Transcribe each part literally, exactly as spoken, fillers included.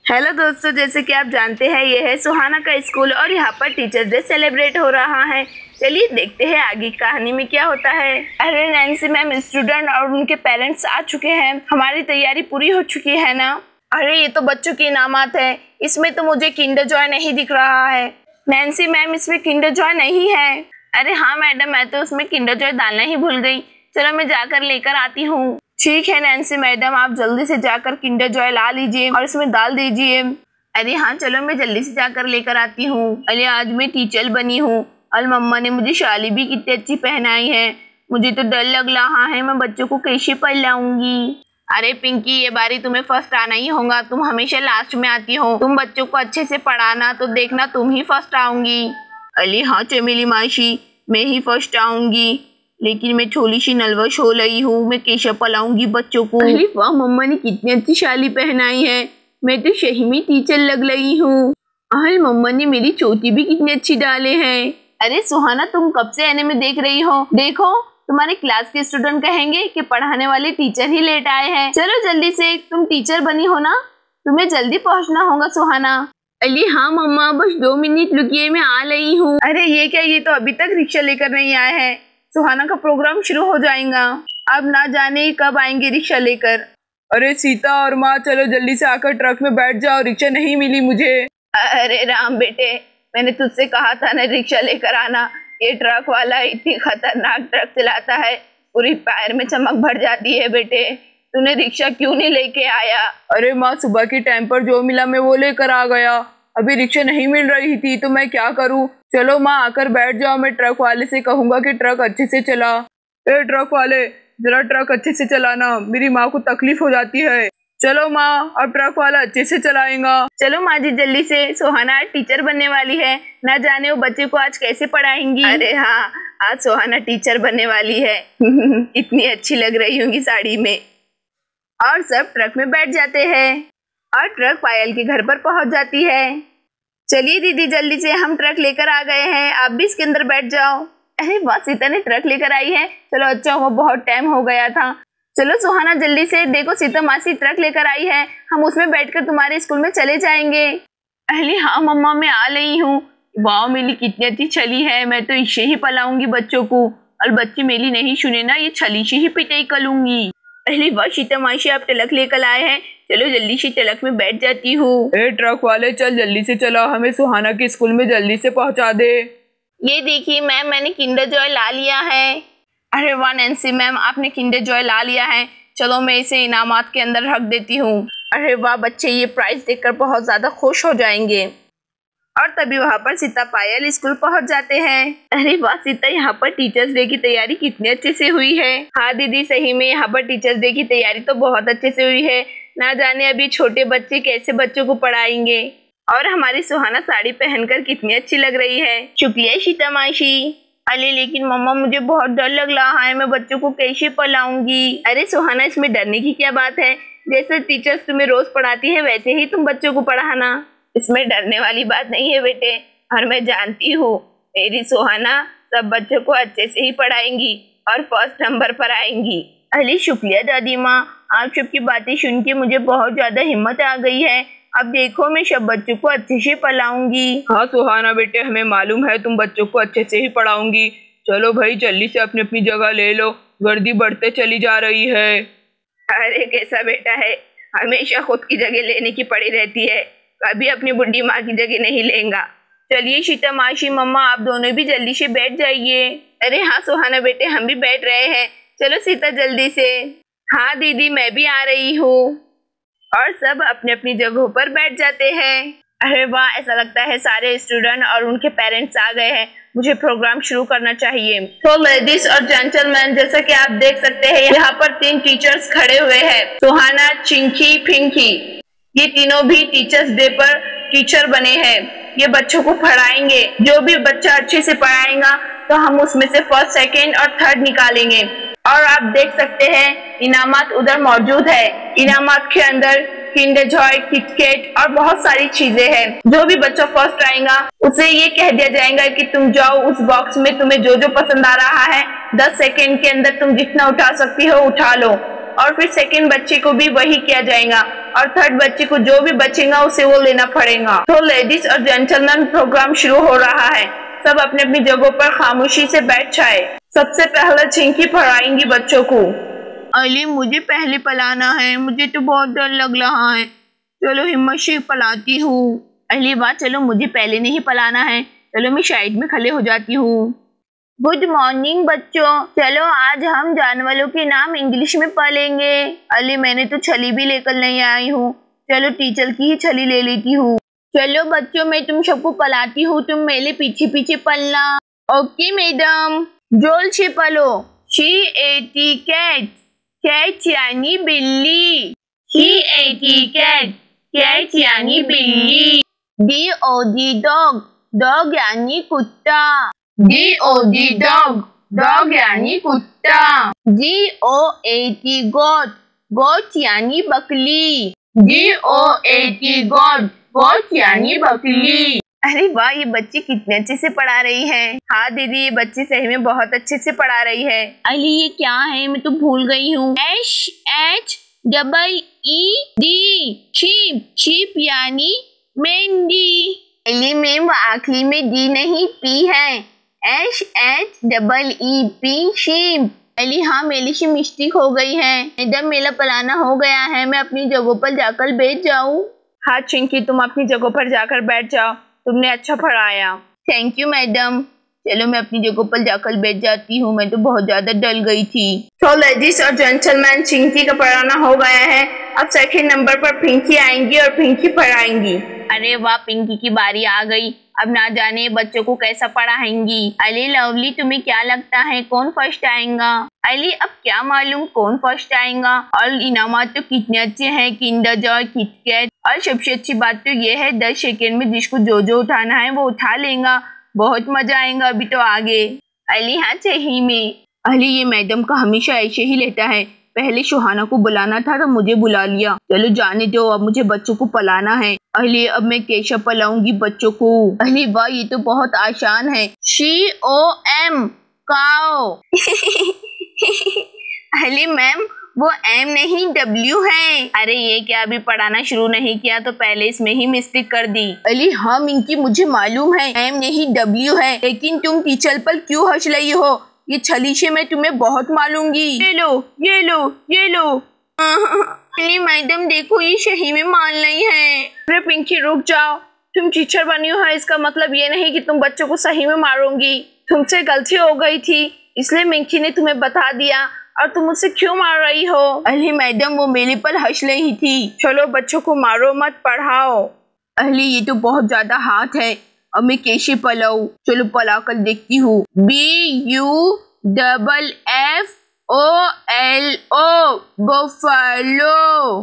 Hello दोस्तों, जैसे कि आप जानते हैं ये है सुहाना का स्कूल और यहाँ पर टीचर्स डे सेलिब्रेट हो रहा है। चलिए देखते हैं आगे कहानी में क्या होता है। अरे नैन्सी मैम, स्टूडेंट और उनके पेरेंट्स आ चुके हैं। हमारी तैयारी पूरी हो चुकी है ना? अरे ये तो बच्चों के इनामात है, इसमें तो मुझे किंडर जॉय नहीं दिख रहा है। नैन्सी मैम, इसमें किंडर जॉय नहीं है। अरे हाँ मैडम, मैं तो उसमें किंडर जॉय डालना ही भूल गई। चलो मैं जाकर लेकर आती हूँ। ठीक है नैन्सी मैडम, आप जल्दी से जाकर किंडर जॉय ला लीजिए और इसमें डाल दीजिए। अरे हाँ चलो, मैं जल्दी से जाकर लेकर आती हूँ। अरे आज मैं टीचर बनी हूँ और मम्मा ने मुझे शाली भी कितनी अच्छी पहनाई है। मुझे तो डर लग रहा है, मैं बच्चों को कैसे पढ़ाऊंगी। अरे पिंकी, ये बारी तुम्हें फर्स्ट आना ही होगा। तुम हमेशा लास्ट में आती हो। तुम बच्चों को अच्छे से पढ़ाना तो देखना तुम ही फर्स्ट आऊंगी। अरे हाँ चमेली मासी, मैं ही फर्स्ट आऊंगी, लेकिन मैं थोड़ी सी नर्वस हो रही हूँ। मैं कैसे पढ़ाऊंगी बच्चों को। अरे वाह, मम्मा ने कितनी अच्छी शाली पहनाई है। मैं तो सही में टीचर लग रही हूँ। अरे मम्मा ने मेरी चोटी भी कितनी अच्छी डाले हैं। अरे सुहाना, तुम कब से एनीमे देख रही हो? देखो तुम्हारे क्लास के स्टूडेंट कहेंगे कि पढ़ाने वाले टीचर ही लेट आए हैं। चलो जल्दी से, तुम टीचर बनी हो ना, तुम्हें जल्दी पहुँचना होगा सुहाना। अरे हाँ मम्मा, बस दो मिनट रुकिए, मैं आ रही हूँ। अरे ये क्या, ये तो अभी तक रिक्शा लेकर नहीं आए हैं। सुहाना का प्रोग्राम शुरू हो जाएगा, अब ना जाने कब आएंगे रिक्शा लेकर। अरे सीता और माँ, चलो जल्दी से आकर ट्रक में बैठ जाओ, रिक्शा नहीं मिली मुझे। अरे राम बेटे, मैंने तुझसे कहा था ना रिक्शा लेकर आना। ये ट्रक वाला इतनी खतरनाक ट्रक चलाता है, पूरी पैर में चमक भर जाती है। बेटे तूने रिक्शा क्यों नहीं लेके आया? अरे माँ, सुबह के टाइम पर जो मिला मैं वो लेकर आ गया। अभी रिक्शा नहीं मिल रही थी तो मैं क्या करूँ। चलो माँ, आकर बैठ जाओ, मैं ट्रक वाले से कहूँगा कि ट्रक अच्छे से चला। ए ट्रक वाले, जरा ट्रक अच्छे से चलाना, मेरी माँ को तकलीफ हो जाती है। चलो माँ, अब ट्रक वाला अच्छे से चलाएगा। चलो माँ जी जल्दी से, सुहाना आज टीचर बनने वाली है। ना जाने वो बच्चे को आज कैसे पढ़ाएंगी। अरे हाँ, आज सुहाना टीचर बनने वाली है। इतनी अच्छी लग रही होंगी साड़ी में। और सब ट्रक में बैठ जाते हैं और ट्रक पायल के घर पर पहुंच जाती है। चलिए दीदी, जल्दी से, हम ट्रक लेकर आ गए हैं, आप भी इसके अंदर बैठ जाओ। अरे वाह, सीता ने ट्रक लेकर आई है। चलो अच्छा हुआ, बहुत टाइम हो गया था। चलो सुहाना जल्दी से, देखो सीता मासी ट्रक लेकर आई है, हम उसमें बैठकर तुम्हारे स्कूल में चले जाएंगे। अरे हाँ मम्मा, मैं आ रही हूँ। वाह, मेरी कितनी अच्छी छली है, मैं तो इससे ही पलाऊंगी बच्चों को। और बच्चे मेरी नहीं सुने ना, ये छली से ही पिटाई करूंगी। अरे वाह सीता मासी, आप तिलक लेकर आए हैं। चलो जल्दी से तिलक में बैठ जाती हूँ। ए ट्रक वाले, चल जल्दी से चला, हमें सुहाना के स्कूल में जल्दी से पहुंचा दे। ये देखिए मैम, मैंने किंडर जॉय ला लिया है। अरे वाह नैन्सी मैम, आपने किंडर जॉय ला लिया है। चलो मैं इसे इनामात के अंदर रख देती हूँ। अरे वाह बच्चे, ये प्राइज देखकर बहुत ज्यादा खुश हो जाएंगे। और तभी वहाँ पर सीता पायल स्कूल पहुँच जाते हैं। अरे वाह सीता, यहाँ पर टीचर्स डे की तैयारी कितने अच्छे से हुई है। हाँ दीदी, सही में यहाँ पर टीचर्स डे की तैयारी तो बहुत अच्छे से हुई है। ना जाने अभी छोटे बच्चे कैसे बच्चों को पढ़ाएंगे। और हमारी सुहाना साड़ी पहनकर कितनी अच्छी लग रही है। शुक्रिया सीता मासी। अरे लेकिन मम्मा, मुझे बहुत डर लग रहा है, मैं बच्चों को कैसे पढ़ाऊंगी। अरे सुहाना, इसमें डरने की क्या बात है। जैसे टीचर्स तुम्हें रोज पढ़ाती है वैसे ही तुम बच्चों को पढ़ाना, इसमें डरने वाली बात नहीं है बेटे। और मैं जानती हूँ मेरी सुहाना सब बच्चों को अच्छे से ही पढ़ाएंगी और फर्स्ट नंबर पर आएंगी। अरे शुक्रिया दादी माँ, आप सबकी बातें सुन के मुझे बहुत ज्यादा हिम्मत आ गई है। अब देखो मैं सब बच्चों को अच्छे से पढ़ाऊंगी। हाँ सुहाना बेटे, हमें मालूम है तुम बच्चों को अच्छे से ही पढ़ाऊंगी। चलो भाई जल्दी से अपनी अपनी जगह ले लो, गर्दी बढ़ते चली जा रही है। अरे कैसा बेटा है, हमेशा खुद की जगह लेने की पड़ी रहती है, कभी अपनी बुढ़ी माँ की जगह नहीं लेगा। चलिए सीता मासी, मम्मा, आप दोनों भी जल्दी से बैठ जाइए। अरे हाँ सुहाना बेटे, हम भी बैठ रहे हैं। चलो सीता जल्दी से। हाँ दीदी, मैं भी आ रही हूँ। और सब अपने अपनी जगहों पर बैठ जाते हैं। अरे वाह, ऐसा लगता है सारे स्टूडेंट और उनके पेरेंट्स आ गए हैं। मुझे प्रोग्राम शुरू करना चाहिए। तो लेडीज और जेंटलमैन, जैसा कि आप देख सकते हैं यहाँ पर तीन टीचर्स खड़े हुए हैं, सुहाना, चिंकी, पिंकी। ये तीनों भी टीचर्स डे पर टीचर बने हैं। ये बच्चों को पढ़ाएंगे। जो भी बच्चा अच्छे से पढ़ाएगा तो हम उसमें से फर्स्ट, सेकेंड और थर्ड निकालेंगे। और आप देख सकते हैं इनामात उधर मौजूद है। इनामात के अंदर किंडर जॉय, किटकैट और बहुत सारी चीजें हैं। जो भी बच्चा फर्स्ट आएगा उसे ये कह दिया जाएगा कि तुम जाओ उस बॉक्स में, तुम्हें जो जो पसंद आ रहा है दस सेकेंड के अंदर तुम जितना उठा सकती हो उठा लो। और फिर सेकंड बच्चे को भी वही किया जाएगा और थर्ड बच्चे को जो भी बचेगा उसे वो लेना पड़ेगा। तो लेडीज और जेंटलमैन, प्रोग्राम शुरू हो रहा है। सब अपने अपनी जगहों पर खामोशी से बैठ जाए। सबसे पहले चिंकी पढ़ाएंगी बच्चों को। अली मुझे पहले पलाना है, मुझे तो बहुत डर लग रहा है। चलो हिम्मत से पलाती हूँ। अली वाह, चलो मुझे पहले नहीं पलाना है, चलो मैं साइड में खड़े हो जाती हूँ। गुड मॉर्निंग बच्चों, चलो आज हम जानवरों के नाम इंग्लिश में पढ़ेंगे। अली मैंने तो छली भी लेकर नहीं आई हूँ, चलो टीचर की ही छली ले लेती हूँ। चलो बच्चों, मैं तुम सबको पढ़ाती हूँ, तुम मेरे पीछे पीछे पढ़ना। Okay madam. जोर से पढ़ो। C A T cat, cat यानी बिल्ली। C A T cat, cat यानी बिल्ली। D O D dog, dog यानी कुत्ता। D O D dog, dog यानी कुत्ता। जी ओ ए टी गोट, गोट यानी बकरी। जी ओ ए टी गोट, गोट यानी बकरी। अरे वाह, ये बच्ची कितने अच्छे से पढ़ा रही है। हाँ दीदी, ये बच्ची सही में बहुत अच्छे से पढ़ा रही है। अली ये क्या है, मैं तो भूल गई हूँ। H H double E D, sheep, sheep यानी मेंढी। अली मैम, आखिरी में डी नहीं पी है। H H double E P, sheep. Ali हाँ, मेरी से मिस्टेक हो गई है। मैडम मेरा पलाना हो गया है, मैं अपनी जगह पर जाकर बैठ जाऊँ। हाँ चिंकी, तुम अपनी जगह पर जाकर बैठ जाओ, तुमने अच्छा पढ़ाया। Thank you madam. चलो मैं अपनी जगह पर जाकर बैठ जाती हूँ, मैं तो बहुत ज्यादा डल गई थी। तो लेडीज और जेंटलमैन, चिंकी का पढ़ाना हो गया है। अब सेकंड नंबर पर पिंकी आएंगी और पिंकी पढ़ाएंगी। अरे वाह, पिंकी की बारी आ गई। अब ना जाने बच्चों को कैसा पढ़ाएंगी। अली लवली, तुम्हें क्या लगता है कौन फर्स्ट आएगा? अली अब क्या मालूम कौन फर्स्ट आएगा। और इनामात तो कितने अच्छे हैं, किंडर जॉय, किटकैट। और सबसे अच्छी बात तो ये है, दस सेकेंड में जिसको जो जो उठाना है वो उठा लेगा। बहुत मजा आएगा अभी तो आगे। अली हाँ सही में। अली ये मैडम का हमेशा ऐसे ही लेता है, पहले सुहाना को बुलाना था तो मुझे बुला लिया। चलो जाने दो, अब मुझे बच्चों को पलाना है। अली अब मैं कैसे पलाऊंगी बच्चों को? अली वाह, ये तो बहुत आसान है। C O M, cow. Ali ma'am, वो एम नहीं डब्ल्यू है। अरे ये क्या, अभी पढ़ाना शुरू नहीं किया तो पहले इसमें ही मिस्टेक कर दी। अली हाँ मिंकी, मुझे मालूम है एम नहीं डब्ल्यू है, लेकिन तुम टीचर पर क्यों हंस रही हो? ये छली से मैं तुम्हें बहुत मालूंगी। ये लो ये लो ये लो। अली मैडम देखो, ये सही में मान रही है। अरे पिंकी रुक जाओ, तुम टीचर बनी हो, इसका मतलब ये नहीं कि तुम बच्चों को सही में मारोगी। तुमसे गलती हो गई थी, इसलिए मिंकी ने तुम्हें बता दिया, और तुम मुझसे क्यों मार रही हो? अली मैडम, वो मेरे पर हंस रही थी। चलो बच्चों को मारो मत, पढ़ाओ। अली ये तो बहुत ज्यादा हाथ है, अब मैं कैसे पलाऊं? चलो पला कर देखती हूँ। B U double F O L O, buffalo.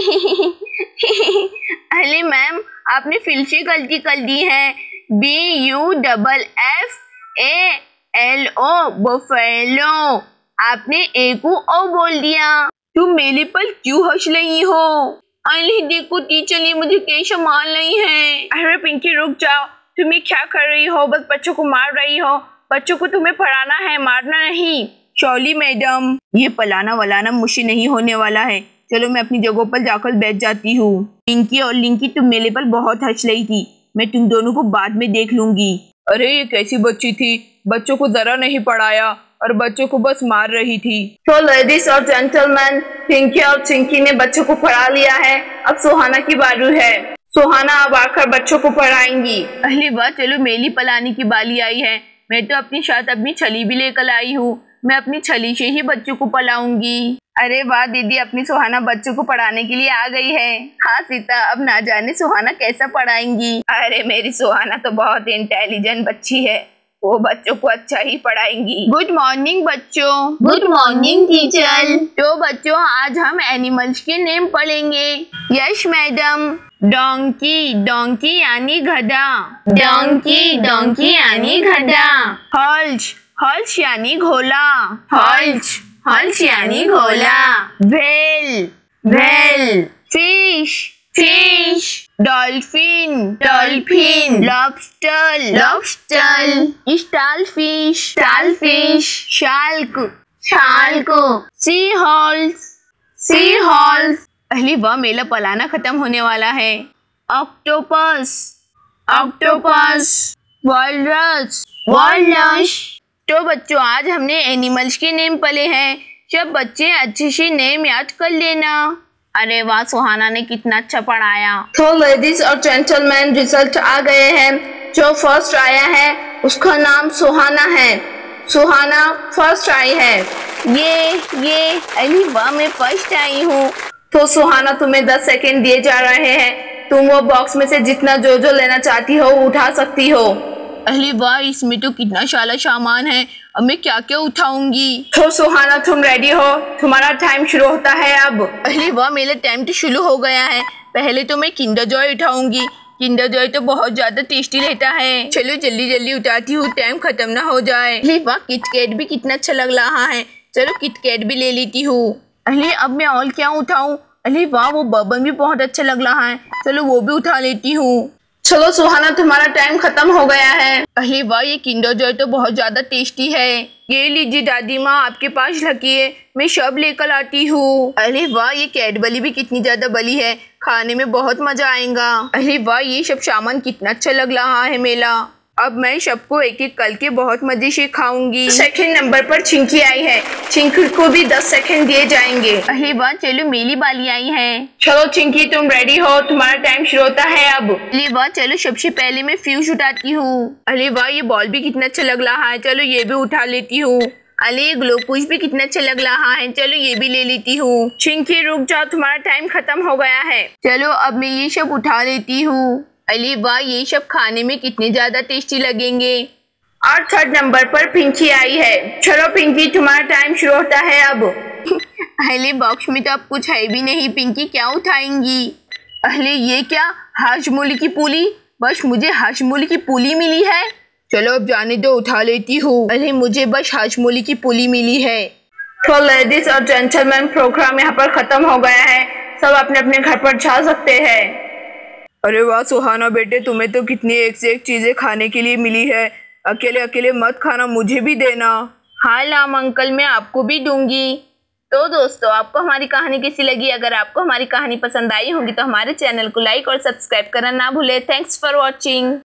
Ali ma'am, आपने फिर से गलती कर दी है। B U double F A L O, buffalo. आपने ए को ओ बोल दिया। तुम मेरे पर क्यों हंस रही हो? अली देखो टीचर, ये मुझे कैसे मार रही है। अरे पिंकी रुक जाओ, तुम ये क्या कर रही हो? बस बच्चों को मार रही हो। बच्चों को तुम्हें पढ़ाना है, मारना नहीं। सॉरी मैडम, ये पलाना वलाना मुझसे नहीं होने वाला है। चलो मैं अपनी जगह पर जाकर बैठ जाती हूँ। पिंकी और लिंकी, तुम मेरे पर बहुत हंस रही थी, मैं तुम दोनों को बाद में देख लूंगी। अरे ये कैसी बच्ची थी, बच्चों को जरा नहीं पढ़ाया और बच्चों को बस मार रही थी। तो लेडीज और जेंटलमैन, पिंकी और चिंकी ने बच्चों को पढ़ा लिया है। अब सुहाना की बारी है। सुहाना अब आकर बच्चों को पढ़ाएंगी। अरे वाह, चलो मेरी पलाने की बारी आई है। मैं तो अपनी साथ अपनी छली भी लेकर आई हूँ, मैं अपनी छली से ही बच्चों को पढ़ाऊंगी। अरे वाह दीदी, अपनी सुहाना बच्चों को पढ़ाने के लिए आ गई है। हाँ सीता, अब ना जाने सुहाना कैसा पढ़ाएंगी। अरे मेरी सुहाना तो बहुत इंटेलिजेंट बच्ची है, वो बच्चों को अच्छा ही पढ़ाएंगी। गुड मॉर्निंग बच्चों। Good morning teacher. तो बच्चों, आज हम एनिमल्स के नेम पढ़ेंगे। Yes madam. डोंकी, डोंकी यानी गधा। डोंकी, डोंकी यानी गधा। हॉर्स, हॉर्स यानी घोड़ा। हॉर्स, हॉर्स यानी घोड़ा। Whale, whale. Fish, fish. Dolphin, dolphin. Lobster, lobster. Starfish, starfish. Shark, shark. Sea horse, sea horse, अरे वाह, मेला पलाना खत्म होने वाला है। Octopus, octopus, walrus, walrus. तो बच्चों, आज हमने एनिमल्स के नेम पढ़े हैं। सब बच्चे अच्छे से नेम याद कर लेना। अरे वाह, सुहाना ने कितना अच्छा पढ़ाया। तो लेडीज और जेंटलमैन, रिजल्ट आ गए हैं। जो फर्स्ट आया है उसका नाम सुहाना है। सुहाना फर्स्ट आई है। ये ये अरे वाह, मैं फर्स्ट आई हूँ। तो सुहाना, तुम्हें दस सेकेंड दिए जा रहे हैं। तुम वो बॉक्स में से जितना जो जो लेना चाहती हो उठा सकती हो। अरे वाह, इसमें तो कितना सारा सामान है। अब मैं क्या क्या उठाऊंगी। तो सुहाना, तुम रेडी हो? तुम्हारा टाइम शुरू होता है अब। अरे वाह, मेरा टाइम तो शुरू हो गया है। पहले तो मैं किंडर जॉय उठाऊंगी। किंडर जॉय तो बहुत ज्यादा टेस्टी रहता है। चलो जल्दी जल्दी उठाती हूँ, टाइम खत्म ना हो जाए। अरे वाह, किटकैट भी कितना अच्छा लग रहा है। चलो किटकैट भी ले लेती हूँ। अरे अब मैं और क्या उठाऊं? अरे वाह, वो बर्बन भी बहुत अच्छा लग रहा है। चलो वो भी उठा लेती हूँ। चलो सुहाना, तुम्हारा टाइम खत्म हो गया है। अरे वाह, ये किंडर जॉय तो बहुत ज्यादा टेस्टी है। ये लीजिए दादी माँ, आपके पास रखिए, मैं सब लेकर आती हूँ। अरे वाह, ये कैडबरी भी कितनी ज्यादा बड़ी है, खाने में बहुत मजा आएगा। अरे वाह, ये सब सामान कितना अच्छा लग रहा है मेला। अब मैं सबको एक एक करके बहुत मजे से खाऊंगी। सेकंड नंबर पर चिंकी आई है। चिंकी को भी दस सेकंड दिए जाएंगे। अरे वाह, चलो मेरी बारी आई है। चलो चिंकी, तुम रेडी हो? तुम्हारा टाइम शुरू होता है अब। अरे वाह, चलो सबसे पहले मैं फ्यूज उठाती हूँ। अरे वाह, ये बॉल भी कितना अच्छा लग रहा है। चलो ये भी उठा लेती हूँ। अरे ग्लोपुश भी कितना अच्छा लग रहा है। चलो ये भी ले लेती हूँ। चिंकी रुक जाओ, तुम्हारा टाइम खत्म हो गया है। चलो अब मैं ये सब उठा लेती हूँ। अरे वाह, ये सब खाने में कितने ज्यादा टेस्टी लगेंगे। और थर्ड नंबर पर पिंकी आई है। चलो पिंकी, तुम्हारा टाइम शुरू होता है अब। अरे बॉक्स में तो अब कुछ है भी नहीं। पिंकी क्या उठाएंगी? अरे ये क्या, हाजमोली की पुली। बस मुझे हाजमोली की पुली मिली है। चलो अब जाने दो, उठा लेती हूँ। अरे मुझे बस हाजमोली की पुली मिली है। तो लेडीज और जेंटलमैन, प्रोग्राम यहाँ पर खत्म हो गया है। सब अपने अपने घर पर जा सकते हैं। अरे वाह सुहाना बेटे, तुम्हें तो कितनी एक से एक चीजें खाने के लिए मिली है। अकेले अकेले मत खाना, मुझे भी देना। हाँ लाम अंकल, मैं आपको भी दूंगी। तो दोस्तों, आपको हमारी कहानी कैसी लगी? अगर आपको हमारी कहानी पसंद आई होगी तो हमारे चैनल को लाइक और सब्सक्राइब करना ना भूले। Thanks for watching.